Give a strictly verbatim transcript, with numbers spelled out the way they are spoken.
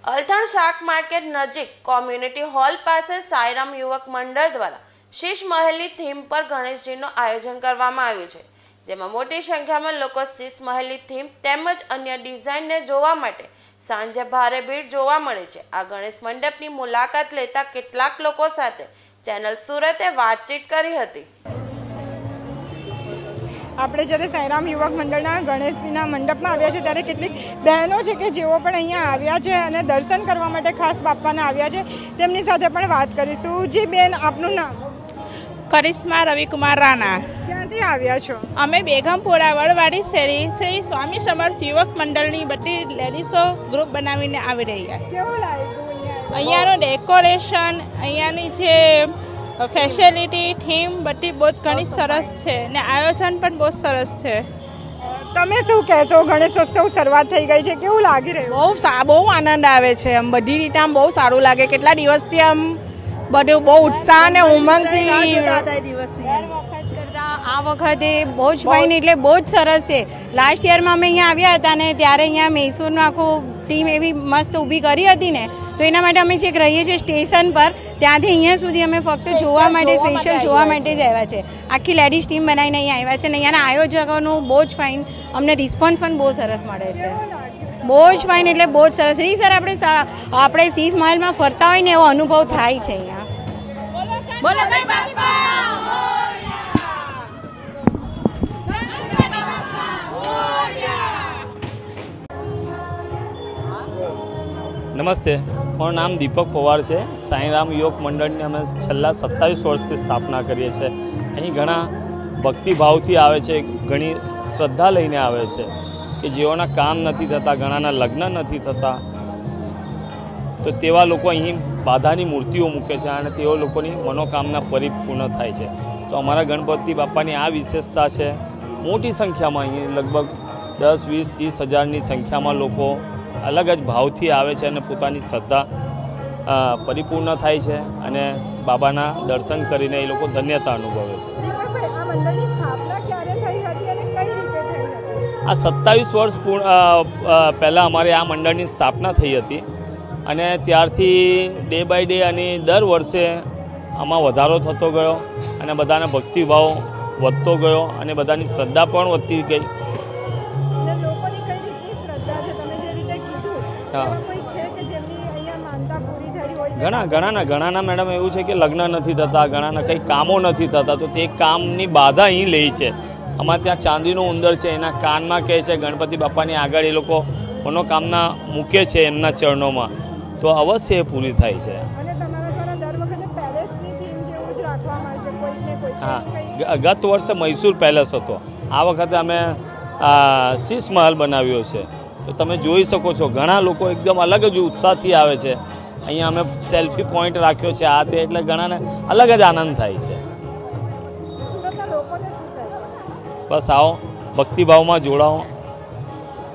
અલથાણ શાક માર્કેટ નજીક community hall પાસે સાઈરામ યુવક મંડળ દ્વારા શીશ મહેલની થીમ પર ગણેશજીનું આયોજન કરવામાં આવ્યું છે, જેમાં મોટી સંખ્યામાં લોકો શીશ મહેલની થીમ તેમજ અન્ય ડિઝાઇનને જોવા માટે સાંજે ભારે ભીડ જોવા મળે છે। આ ગણેશ મંડપની મુલાકાત લેતા કેટલાક લોકો સાથે ચેનલ સુરતે વાતચીત કરી હતી। આપણે જ્યારે સાઈરામ યુવક મંડળના ગણેશજીના મંડપમાં આવ્યા છે ત્યારે કેટલીક બહેનો છે કે જેઓ પણ અહીંયા આવ્યા છે અને દર્શન કરવા માટે ખાસ બાપાના આવ્યા છે, તેમની સાથે પણ વાત કરીશું। જી બેન, આપનું નામ? કરિશ્મા રવિકુમાર રાણા। ક્યાંથી આવ્યા છો? અમે બેગમપુરા વડવાડી શેરી શ્રી સ્વામી સમર્થ યુવક મંડળની બધી લેડીઝો ગ્રુપ બનાવીને આવી રહ્યા છે। કેવું લાગ્યું અહીંયાનું ડેકોરેશન, અહીંયાની જે ફેસિલિટી, થીમ બધી બહુ ઘણી સરસ છે ને આયોજન પણ બહુ સરસ છે। તમે શું કહેશો? ગણેશોત્સવ શરૂઆત થઈ ગઈ છે, કેવું લાગી રહ્યું? બહુ બહુ આનંદ આવે છે, આમ બધી રીતે આમ બહુ સારું લાગે। કેટલા દિવસથી આમ બધું બહુ ઉત્સાહ અને ઉમંગથી આ વખતે બહુ જ ફાઇન એટલે બહુ જ સરસ છે। લાસ્ટ યરમાં અમે અહીંયા આવ્યા હતા ને ત્યારે અહીંયા મૈસૂરનું આખું ટીમ એવી મસ્ત ઊભી કરી હતી ને, તો એના માટે અમે છેક રહીએ છીએ સ્ટેશન પર, ત્યાંથી અહીંયા સુધી અમે ફક્ત જોવા માટે સ્પેશિયલ જોવા માટે જ આવ્યા છે। આખી લેડીઝ ટીમ બનાવીને અહીંયા આવ્યા છે ને અહીંયાના આયોજકોનું બહુ જ ફાઇન અમને રિસ્પોન્સ પણ બહુ સરસ મળે છે। બહુ જ ફાઇન એટલે બહુ જ સરસ રીત સર આપણે આપણે શીશ મહેલમાં ફરતા હોય ને એવો અનુભવ થાય છે અહીંયા। બોલો નમસ્તે, મારું નામ દીપક પવાર છે। સાઈરામ યુવક મંડળની અમે છેલ્લા સત્તાવીસ વર્ષથી સ્થાપના કરીએ છીએ। અહીં ઘણા ભક્તિભાવથી આવે છે, ઘણી શ્રદ્ધા લઈને આવે છે કે જેઓના કામ નથી થતા, ઘણાના લગ્ન નથી થતા, તો તેવા લોકો અહીં બાધાની મૂર્તિઓ મૂકે છે અને તેઓ લોકોની મનોકામના પરિપૂર્ણ થાય છે। તો અમારા ગણપતિ બાપાની આ વિશેષતા છે। મોટી સંખ્યામાં અહીં લગભગ દસ વીસ ત્રીસ હજારની સંખ્યામાં લોકો અલગ જ ભાવથી આવે છે અને પોતાની શ્રદ્ધા પરિપૂર્ણ થાય છે અને બાબાના દર્શન કરીને એ લોકો ધન્યતા અનુભવે છે। આ સત્તાવીસ વર્ષ પહેલાં અમારે આ મંડળની સ્થાપના થઈ હતી અને ત્યારથી ડે બાય ડે અને દર વર્ષે આમાં વધારો થતો ગયો અને બધાના ભક્તિભાવ વધતો ગયો અને બધાની શ્રદ્ધા પણ વધતી ગઈ। ઘણા ઘણાના ઘણાના મેડમ એવું છે કે લગ્ન નથી થતા, ઘણાના કંઈ કામો નથી થતા, તો તે કામની બાધા અહીં લે છે। અમારે ત્યાં ચાંદીનો ઉંદર છે, એના કાનમાં કહે છે ગણપતિ બાપાની આગળ એ લોકો મનોકામના મૂકે છે એમના ચરણોમાં, તો અવશ્ય એ પૂરી થાય છે। હા, ગત વર્ષે મૈસૂર પેલેસ હતો, આ વખતે અમે શીશ મહેલ બનાવ્યો છે। તો તમે જોઈ શકો છો ઘણા લોકો એકદમ અલગ જ ઉત્સાહથી આવે છે। અહીંયા અમે સેલ્ફી પોઈન્ટ રાખ્યો છે આ તે, એટલે ઘણાને અલગ જ આનંદ થાય છે। બસ આવો, ભક્તિભાવમાં જોડાઓ।